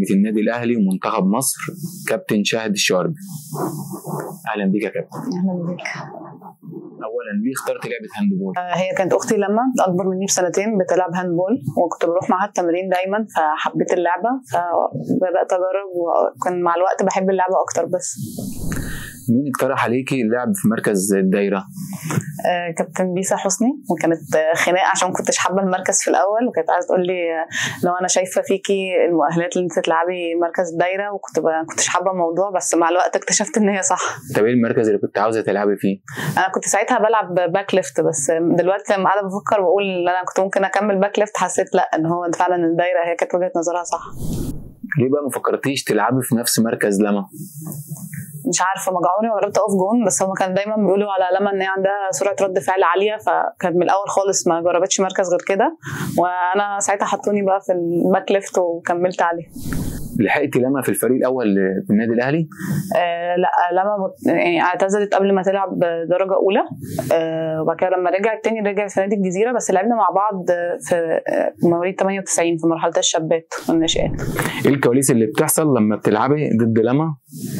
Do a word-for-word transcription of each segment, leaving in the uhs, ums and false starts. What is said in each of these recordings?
نجمة النادي الأهلي ومنتخب مصر كابتن شاهد الشواربي. أهلا بيك يا كابتن. أهلا بيك. أولا ليه اخترت لعبة هاندبول؟ آه هي كانت أختي لما أكبر مني بسنتين بتلعب هاندبول، وكنت بروح معاها التمرين دايما، فحبيت اللعبة فبدأت أجرب، وكان مع الوقت بحب اللعبة أكتر. بس مين اقترح عليكي اللعب في مركز الدايرة؟ آه كابتن بيسا حسني، وكانت خناقة عشان ما كنتش حابة المركز في الأول، وكانت عايزة تقول لي لو أنا شايفة فيكي المؤهلات اللي أنت تلعبي مركز الدايرة، وكنت ما كنتش حابة الموضوع، بس مع الوقت اكتشفت إن هي صح. طب إيه المركز اللي كنت عاوزة تلعبي فيه؟ أنا كنت ساعتها بلعب باك ليفت، بس دلوقتي لما قاعدة بفكر بقول إن أنا كنت ممكن أكمل باك ليفت، حسيت لأ إن هو فعلا الدايرة هي كانت وجهة نظرها صح. ليه بقى ما فكرتيش تلعبي في نفس مركز لما؟ مش عارفه، ما عمري ما جربت اقف جون، بس هم كانوا دايما بيقولوا على لما ان هي عندها سرعه رد فعل عاليه، فكانت من الاول خالص ما جربتش مركز غير كده، وانا ساعتها حطوني بقى في الباك ليفت وكملت عليه. لحقتي لما في الفريق الاول في النادي الاهلي؟ آه لا، لما بت... يعني اعتزلت قبل ما تلعب درجه اولى، آه وبعد كده لما رجعت تاني رجعت في نادي الجزيره، بس لعبنا مع بعض في مواليد ثمانية وتسعين في مرحله الشابات والناشئات. ايه الكواليس اللي بتحصل لما بتلعبي ضد لما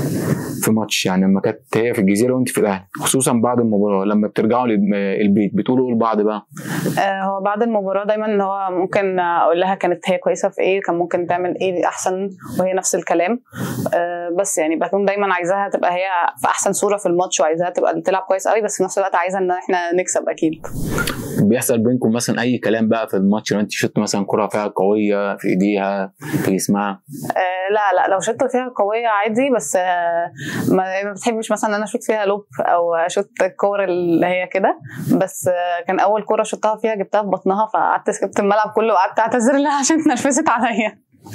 في ماتش، يعني لما كانت هي في الجزيره وانت في الاهلي، خصوصا بعد المباراه لما بترجعوا البيت بتقولوا ايه لبعض بقى؟ آه هو بعد المباراه دايما هو ممكن اقول لها كانت هي كويسه في ايه، كان ممكن تعمل ايه احسن، وهي نفس الكلام. آه بس يعني بكون دايما عايزاها تبقى هي في احسن صوره في الماتش، وعايزاها تبقى تلعب كويس قوي، بس في نفس الوقت عايزه ان احنا نكسب اكيد. بيحصل بينكم مثلا اي كلام بقى في الماتش لو انت شفت مثلا كره فيها قويه في ايديها في جسمها؟ آه لا لا، لو شفت فيها قويه عادي، بس آه ما, ما بتحبش مثلا ان انا اشوط فيها لوب او اشوط الكوره اللي هي كده. بس آه كان اول كوره شطها فيها جبتها في بطنها، فقعدت سكبت الملعب كله وقعدت اعتذر لها عشان اتنرفزت عليا.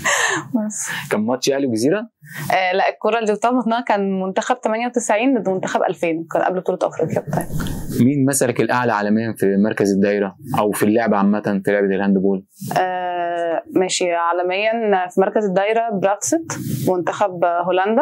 بس كان ماتش اهلي وجزيره؟ آه لا، الكوره اللي جبتها في بطنها كان منتخب ثمانية وتسعين ضد منتخب ألفين، كان قبل بطوله افريقيا بتاعتنا. مين مسلك الاعلى عالميا في مركز الدايره او في اللعبه عامه في لعبه الهاندبول؟ آه ماشي، عالميا في مركز الدايره براتست منتخب هولندا.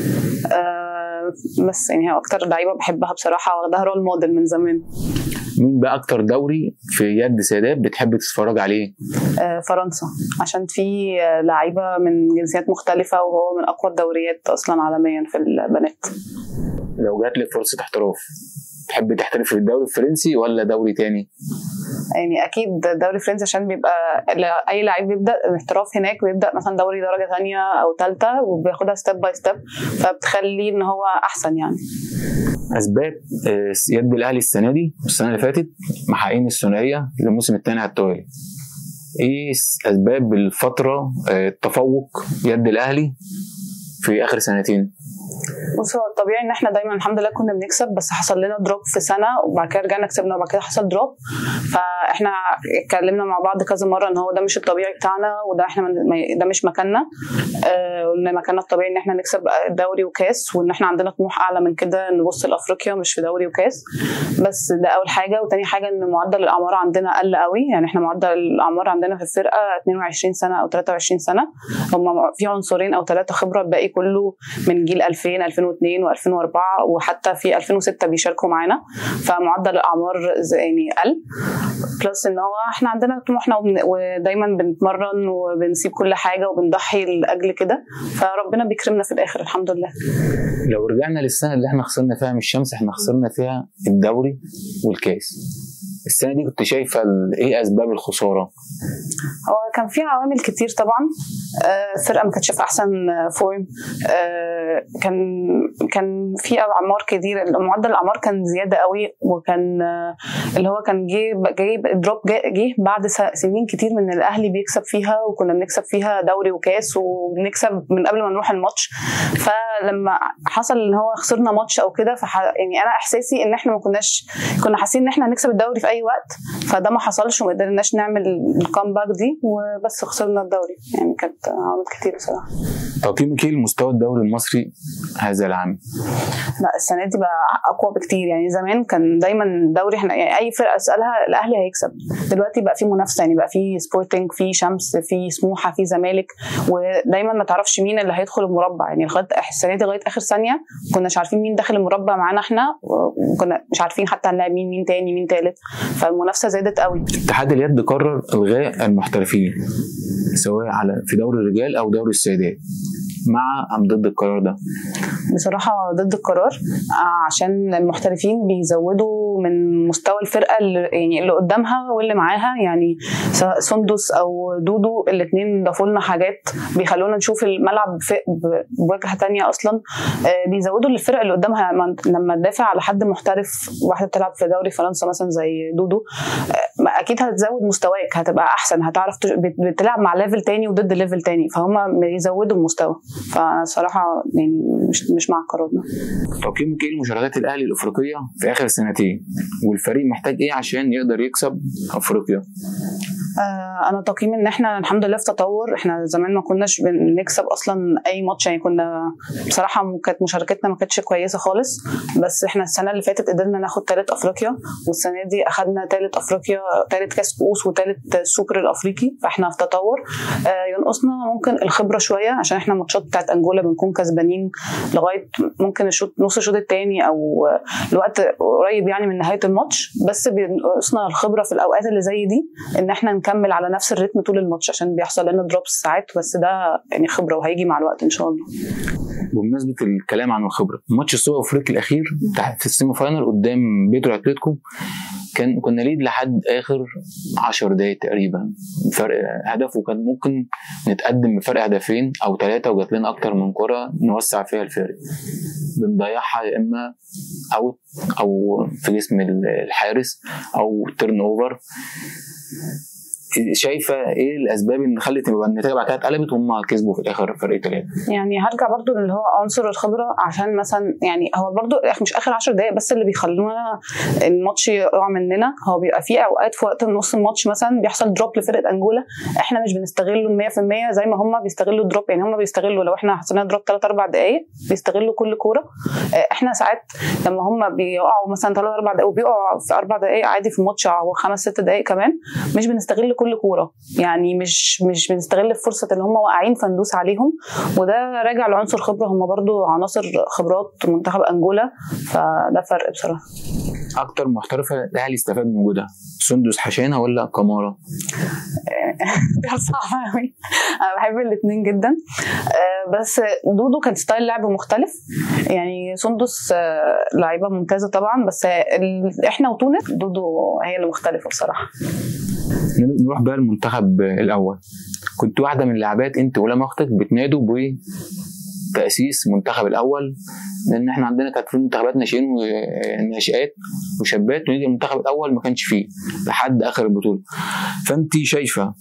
آه بس يعني هي اكتر لعيبه بحبها بصراحه، واخدها رول موديل من زمان. مين بقى اكتر دوري في يد سيدات بتحب تتفرج عليه؟ آه فرنسا، عشان في لعيبه من جنسيات مختلفه، وهو من اقوى الدوريات اصلا عالميا في البنات. لو جات لك فرصه احتراف تحب تحترف في الدوري الفرنسي ولا دوري تاني؟ يعني اكيد الدوري الفرنسي، عشان بيبقى اي لعيب بيبدا الاحتراف هناك بيبدا مثلا دوري درجه ثانيه او ثالثه، وبياخدها ستيب باي ستيب، فبتخليه ان هو احسن. يعني اسباب يد الاهلي السنه دي والسنه اللي فاتت محققين الثنائيه للموسم الثاني على التوالي، ايه اسباب الفتره التفوق يد الاهلي في اخر سنتين؟ بص، هو الطبيعي ان احنا دايما الحمد لله كنا بنكسب، بس حصل لنا دروب في سنه، وبعد كده رجعنا كسبنا، وبعد كده حصل دروب. فاحنا اتكلمنا مع بعض كذا مره ان هو ده مش الطبيعي بتاعنا، وده احنا من ده مش مكاننا. قلنا آه مكاننا الطبيعي ان احنا نكسب دوري وكاس، وان احنا عندنا طموح اعلى من كده، نبص لافريقيا مش في دوري وكاس بس. ده اول حاجه. وتاني حاجه ان معدل الاعمار عندنا قل قوي، يعني احنا معدل الاعمار عندنا في الفرقه اثنين وعشرين سنه او ثلاثة وعشرين سنه، هم في عنصرين او ثلاثه خبره، الباقي كله من جيل ألفين ألفين واثنين وألفين وأربعة، وحتى في ألفين وستة بيشاركوا معانا، فمعدل الاعمار يعني قل. بلس ان هو احنا عندنا طموحنا، ودايما بنتمرن وبنسيب كل حاجه وبنضحي لاجل كده، فربنا بيكرمنا في الاخر الحمد لله. لو رجعنا للسنه اللي احنا خسرنا فيها من الشمس، احنا خسرنا فيها الدوري والكاس، السنه دي كنت شايفه ايه اسباب الخساره؟ هو كان في عوامل كتير طبعا. الفرقه ما كانتش في احسن فورم، كان كان في اعمار كتير، معدل الاعمار كان زياده قوي، وكان اللي هو كان جه جه دروب جه بعد سنين كتير من الاهلي بيكسب فيها، وكنا بنكسب فيها دوري وكاس، وبنكسب من قبل ما نروح الماتش. فلما حصل ان هو خسرنا ماتش او كده، يعني انا احساسي ان احنا ما كناش كنا حاسين ان احنا هنكسب الدوري في اي وقت، فده ما حصلش، وما قدرناش نعمل الكامباك دي، وبس خسرنا الدوري. يعني كانت عوامل كتير بصراحه. تقييمك ايه لمستوى الدوري المصري هذا العام؟ لا، السنه دي بقى اقوى بكتير. يعني زمان كان دايما الدوري احنا يعني اي فرقه اسالها الاهلي هيكسب، دلوقتي بقى في منافسه، يعني بقى في سبورتنج، في شمس، في سموحه، في زمالك، ودايما ما تعرفش مين اللي هيدخل المربع. يعني لغايه السنه دي لغايه اخر ثانيه كناش عارفين مين داخل المربع معانا احنا، وكنا مش عارفين حتى هنلاعب مين مين تاني مين تالت. فالمنافسه زادت قوي. اتحاد اليد قرر الغاء المحترفين سواء على في دوري الرجال او دوري السيدات، مع ام ضد القرار ده؟ بصراحه ضد القرار، عشان المحترفين بيزودوا من مستوى الفرقه اللي يعني اللي قدامها واللي معاها، يعني سواء سندس او دودو الاثنين ضافوا لنا حاجات بيخلونا نشوف الملعب بوجهه ثانيه اصلا. بيزودوا للفرقه اللي قدامها. لما تدافع على حد محترف، واحده بتلعب في دوري فرنسا مثلا زي دودو، اكيد هتزود مستواك، هتبقى احسن، هتعرف بتلعب مع ليفل تاني وضد ليفل تاني، فهم بيزودوا المستوى. فصراحه يعني مش مش مع القرار ده. تقييمك ايه لمشاركات الاهلي الافريقيه في اخر سنتين، والفريق محتاج ايه عشان يقدر يكسب افريقيا؟ آه انا تقييمي ان احنا الحمد لله في تطور. احنا زمان ما كناش بنكسب اصلا اي ماتش، يعني كنا بصراحه كانت مشاركتنا ما كانتش كويسه خالص، بس احنا السنه اللي فاتت قدرنا ناخد ثالث افريقيا، والسنه دي اخذنا ثالث افريقيا، ثالث كاس كؤوس وثالث السوبر الافريقي، فاحنا في تطور. آه ينقصنا ممكن الخبره شويه، عشان احنا الماتشات بتاعت انجولا بنكون كسبانين لغايه ممكن الشوط نص الشوط الثاني او الوقت قريب يعني من نهايه الماتش، بس بينقصنا الخبره في الاوقات اللي زي دي ان احنا نكمل على نفس الريتم طول الماتش، عشان بيحصل لنا دروبس ساعات، بس ده يعني خبره وهيجي مع الوقت ان شاء الله. بمناسبه الكلام عن الخبره، ماتش السوبر الافريقي الاخير في السيمي فاينال قدام بيترو اتلتيكو كان كنا ليد لحد اخر عشر دقايق تقريبا، فرق هدف، وكان ممكن نتقدم بفرق هدفين او ثلاثه، وجات لنا اكتر من كره نوسع فيها الفارق، بنضيعها يا اما اوت او في جسم الحارس او تيرن اوفر. شايفه ايه الاسباب اللي خلت النتيجه بعد كده اتقلبت وهم كسبوا في الاخر فرق ثلاثه؟ يعني هرجع برضو اللي هو عنصر الخبره، عشان مثلا يعني هو برضو مش اخر عشر دقائق بس اللي بيخلونا الماتش يقع مننا، هو بيبقى في اوقات في وقت نص الماتش مثلا بيحصل دروب لفرقه انجولا، احنا مش بنستغله مية في المية زي ما هم بيستغلوا الدروب. يعني هم بيستغلوا لو احنا حسينا دروب ثلاث اربع دقائق بيستغلوا كل كوره. احنا ساعات لما هم بيقعوا مثلا ثلاث اربع دقائق وبيقعوا في اربع دقائق عادي في الماتش او خمس ست دقائق كمان، مش بنستغل كل كوره، يعني مش مش بنستغل الفرصه اللي هم واقعين فندوس عليهم. وده راجع لعنصر خبره، هم برضو عناصر خبرات منتخب انجولا، فده فرق بصراحه. اكتر محترفه الاهلي استفاد من وجودها سندس حشانه ولا كمارة؟ ده صعب قوي، انا بحب الاثنين جدا، بس دودو كان ستايل لعب مختلف، يعني سندس لعيبه ممتازه طبعا، بس احنا وتونس دودو هي اللي مختلفه بصراحه. نروح بقى المنتخب الاول، كنت واحده من اللاعبات انت ولما اختك بتنادوا بتاسيس منتخب الاول، لان احنا عندنا كانت في منتخبات ناشئين وناشئات وشابات، ونيجي المنتخب الاول ما كانش فيه لحد اخر البطوله. فانت شايفه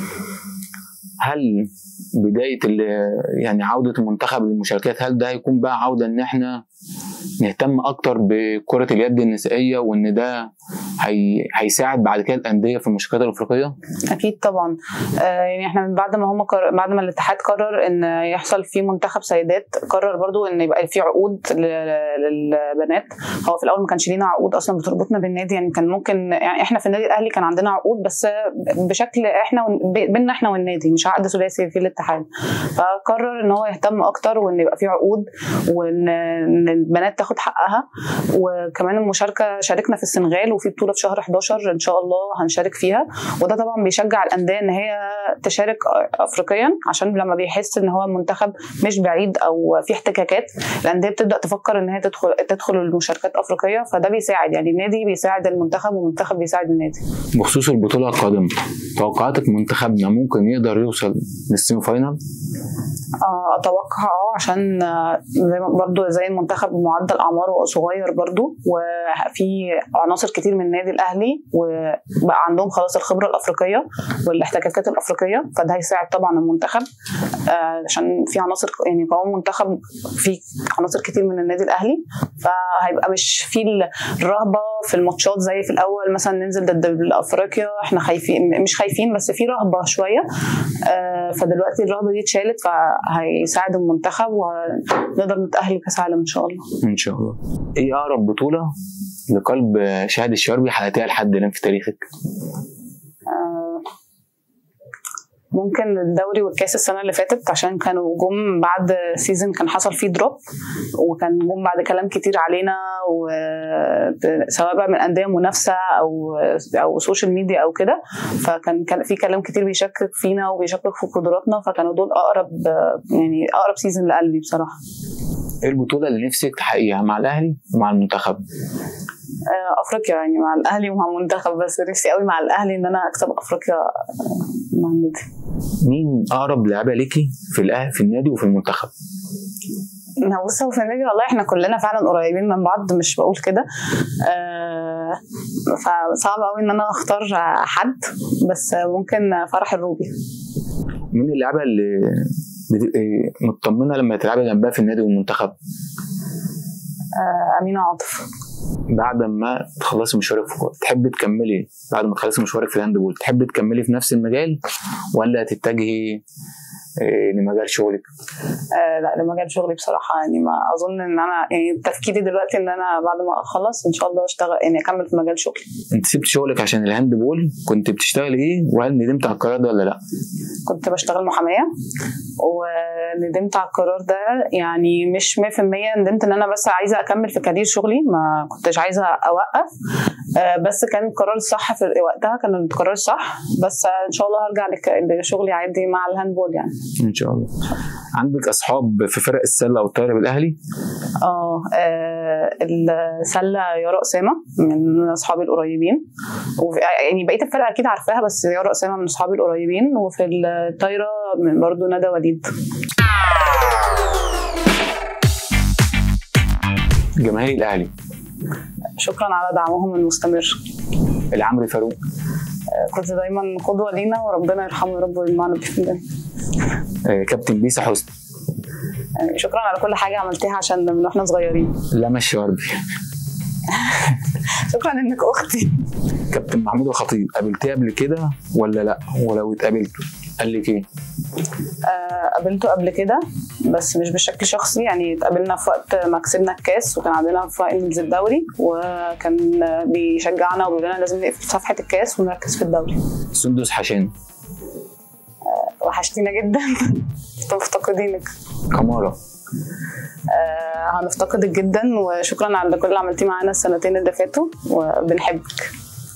هل بدايه يعني عوده المنتخب للمشاركات، هل ده هيكون بقى عوده ان احنا نهتم اكتر بكره اليد النسائيه، وان ده هي... هيساعد بعد كده الانديه في المشاركات الافريقيه؟ اكيد طبعا. آه يعني احنا من بعد ما هم قر... بعد ما الاتحاد قرر ان يحصل في منتخب سيدات، قرر برضو ان يبقى في عقود ل... للبنات. هو في الاول ما كانش لينا عقود اصلا بتربطنا بالنادي، يعني كان ممكن يعني احنا في النادي الاهلي كان عندنا عقود بس بشكل احنا ون... بيننا احنا والنادي، مش عقد ثلاثي في الاتحاد. فقرر ان هو يهتم اكتر وان يبقى في عقود، وان البنات تاخد حقها. وكمان المشاركه شاركنا في السنغال، وفي بطوله في شهر احداشر ان شاء الله هنشارك فيها، وده طبعا بيشجع الانديه ان هي تشارك افريقيا، عشان لما بيحس ان هو المنتخب مش بعيد او في احتكاكات، الانديه بتبدا تفكر ان هي تدخل تدخل المشاركات افريقيه، فده بيساعد، يعني النادي بيساعد المنتخب والمنتخب بيساعد النادي. بخصوص البطوله القادمه، توقعاتك منتخبنا ممكن يقدر يوصل للسيمي فاينال؟ اتوقع اه عشان زي برضو زي المنتخب معدل اعماره صغير برضو، وفي عناصر كتير من النادي الاهلي وبقى عندهم خلاص الخبره الافريقيه والاحتكاكات الافريقيه، فده هيساعد طبعا المنتخب عشان في عناصر يعني قوام منتخب في عناصر كتير من النادي الاهلي، فهيبقى مش في الرهبه في الماتشات زي في الاول مثلا ننزل ضد افريقيا احنا خايفين، مش خايفين بس في رهبه شويه، فدلوقتي الرهبه دي اتشالت، فهيساعد المنتخب ونقدر نتاهل لكاس العالم ان شاء الله. ان شاء الله. ايه اقرب بطوله لقلب شهد الشواربي حققتيها لحد الان في تاريخك؟ آه ممكن الدوري والكاس السنه اللي فاتت، عشان كانوا جم بعد سيزون كان حصل فيه دروب، وكان جم بعد كلام كتير علينا، وسواء بقى من انديه منافسه او او سوشيال ميديا او كده، فكان كان في كلام كتير بيشكك فينا وبيشكك في قدراتنا، فكانوا دول اقرب يعني اقرب سيزون لقلبي بصراحه. ايه البطوله اللي نفسك تحققيها مع الاهلي ومع المنتخب؟ افريقيا، يعني مع الاهلي ومع المنتخب، بس نفسي قوي مع الاهلي ان انا اكسب افريقيا مع النادي. مين اقرب لاعيبه ليكي في الاهلي في النادي وفي المنتخب؟ بص، هو في النادي والله احنا كلنا فعلا قريبين من بعض، مش بقول كده، أه فصعب قوي ان انا اختار حد، بس ممكن فرح الروبي. مين اللعيبه اللي مطمنه لما تلعبي جنبها في النادي والمنتخب؟ أه امينه عاطف. بعد ما تخلصي مشوارك في الكوره تحبي تكملي، بعد ما تخلصي مشوارك في الهاندبول تحبي تكملي في نفس المجال ولا تتجهي لمجال شغلك؟ آه لا، لمجال شغلي بصراحه. يعني ما اظن ان انا يعني تفكيري دلوقتي ان انا بعد ما اخلص ان شاء الله اشتغل، يعني اكمل في مجال شغلي. انت سبت شغلك عشان الهاندبول، كنت بتشتغلي ايه وهل ندمت على القرار ده ولا لا؟ كنت بشتغل محاميه وندمت على القرار ده، يعني مش مية في المية ندمت، ان انا بس عايزه اكمل في كارير شغلي، ما كنتش عايزه اوقف، آه بس كان القرار الصح في وقتها، كان القرار الصح، بس ان شاء الله هرجع لشغلي عادي مع الهاندبول يعني ان شاء الله. عندك اصحاب في فرق السله والطايره بالاهلي؟ اه السله يارا اسامه من اصحابي القريبين، يعني بقيه الفرق اكيد عارفاها، بس يارا اسامه من اصحابي القريبين، وفي الطايره برضو ندى وليد. جماهير الاهلي شكرا على دعمهم المستمر. العمري فاروق كنت دايما قدوه لينا، وربنا يرحمه يا رب ويجمعنا بيه. كابتن بيسا حسني شكرا على كل حاجه عملتيها عشان من واحنا صغيرين. لما الشواربي شكرا انك اختي. كابتن محمود الخطيب قابلتيه قبل كده ولا لا؟ ولو اتقابلتوا قال لك ايه؟ آه قابلته قبل كده بس مش بشكل شخصي، يعني اتقابلنا في وقت ما كسبنا الكاس وكان عندنا فاينلز الدوري، وكان بيشجعنا وبيقول لنا لازم نقفل صفحه الكاس ونركز في الدوري. سندس حشان آه وحشتينا جدا. مفتقدينك. كمارة آه هنفتقدك جدا، وشكرا على كل اللي عملتيه معانا السنتين اللي فاتوا، وبنحبك.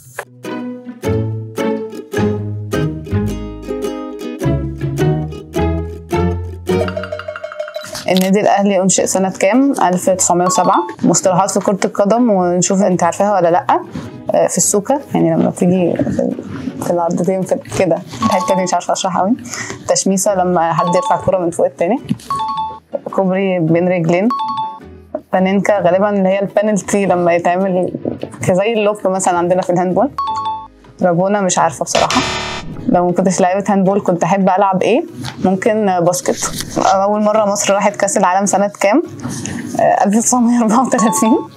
النادي الاهلي انشئ سنه كام؟ ألف وتسعمية وسبعة. مصطلحات في كره القدم ونشوف انت عارفاها ولا لا. في السوكه، يعني لما تيجي في العرضتين كده، الحته دي مش عارفه اشرحها قوي. تشميسه لما حد يرفع الكره من فوق التاني. كوبري بين رجلين. بانينكا غالبا اللي هي البنالتي لما يتعمل زي اللوب مثلا عندنا في الهاندبول. رابونا مش عارفه بصراحه. لو ما كنتش لعيبه هاندبول كنت احب العب ايه؟ ممكن باسكت. اول مره مصر راحت كاس العالم سنه كام؟ ألف وتسعمية وأربعة وتلاتين.